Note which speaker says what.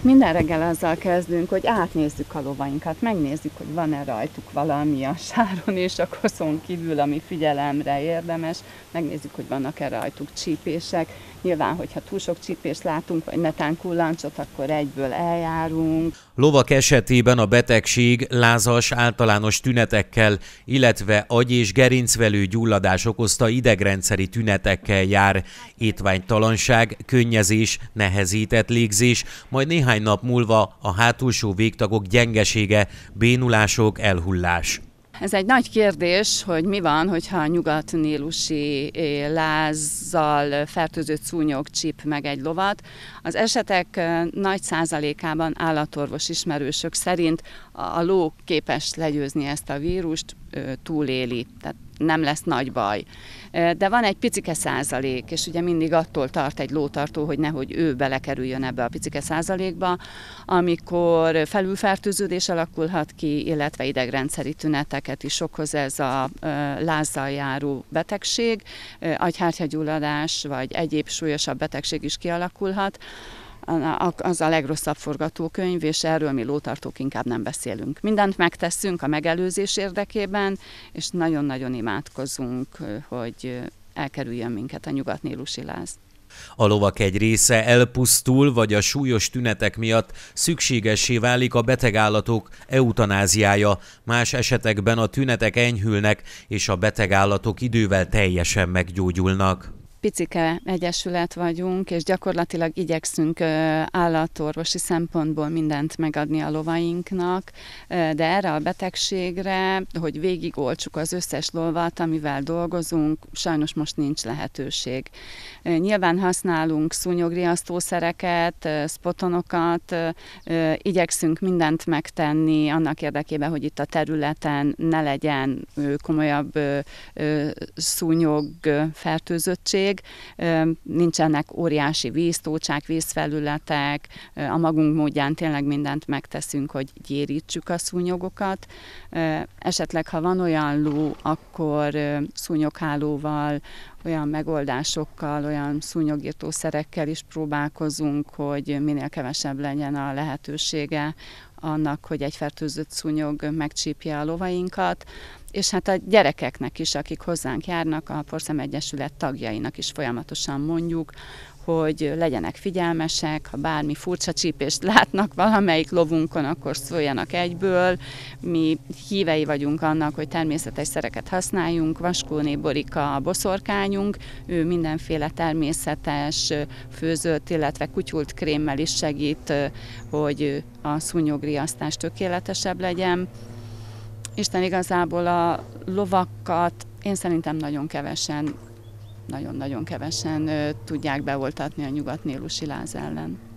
Speaker 1: Minden reggel azzal kezdünk, hogy átnézzük a lovainkat, megnézzük, hogy van-e rajtuk valami a sáron és a koszon kívül, ami figyelemre érdemes, megnézzük, hogy vannak-e rajtuk csípések. Nyilván, hogyha túl sok csípést látunk, vagy netán kullancsot, akkor egyből eljárunk.
Speaker 2: Lovak esetében a betegség lázas általános tünetekkel, illetve agy- és gerincvelő gyulladás okozta idegrendszeri tünetekkel jár. Étványtalanság, könnyezés, nehezített légzés, majd néhány nap múlva a hátulsó végtagok gyengesége, bénulások, elhullás.
Speaker 1: Ez egy nagy kérdés, hogy mi van, hogyha a nyugatnílusi lázzal fertőzött szúnyog csíp meg egy lovat. Az esetek nagy százalékában állatorvos ismerősök szerint a ló képes legyőzni ezt a vírust, túléli, tehát nem lesz nagy baj. De van egy picike százalék, és ugye mindig attól tart egy lótartó, hogy nehogy ő belekerüljön ebbe a picike százalékba, amikor felülfertőződés alakulhat ki, illetve idegrendszeri tüneteket is okoz ez a lázzal járó betegség, agyhártyagyulladás vagy egyéb súlyosabb betegség is kialakulhat. Az a legrosszabb forgatókönyv, és erről mi lótartók inkább nem beszélünk. Mindent megteszünk a megelőzés érdekében, és nagyon-nagyon imádkozunk, hogy elkerüljön minket a nyugatnílusi láz.
Speaker 2: A lovak egy része elpusztul, vagy a súlyos tünetek miatt szükségessé válik a beteg állatok eutanáziája. Más esetekben a tünetek enyhülnek, és a beteg állatok idővel teljesen meggyógyulnak.
Speaker 1: Picike egyesület vagyunk, és gyakorlatilag igyekszünk állatorvosi szempontból mindent megadni a lovainknak, de erre a betegségre, hogy végigoltsuk az összes lovat, amivel dolgozunk, sajnos most nincs lehetőség. Nyilván használunk szúnyogriasztószereket, spotonokat, igyekszünk mindent megtenni annak érdekében, hogy itt a területen ne legyen komolyabb szúnyogfertőzöttség. Nincsenek óriási víztócsák, vízfelületek, a magunk módján tényleg mindent megteszünk, hogy gyérítsük a szúnyogokat. Esetleg, ha van olyan ló, akkor szúnyoghálóval, olyan megoldásokkal, olyan szúnyogirtószerekkel is próbálkozunk, hogy minél kevesebb legyen a lehetősége annak, hogy egy fertőzött szúnyog megcsípje a lovainkat, és hát a gyerekeknek is, akik hozzánk járnak, a Porszemegyesület tagjainak is folyamatosan mondjuk, hogy legyenek figyelmesek, ha bármi furcsa csípést látnak valamelyik lovunkon, akkor szóljanak egyből. Mi hívei vagyunk annak, hogy természetes szereket használjunk, Vaskóné Borika a boszorkányunk, ő mindenféle természetes, főzött, illetve kutyult krémmel is segít, hogy a szúnyogriasztás tökéletesebb legyen. Isten igazából a lovakat én szerintem nagyon-nagyon kevesen tudják beoltatni a nyugatnílusi láz ellen.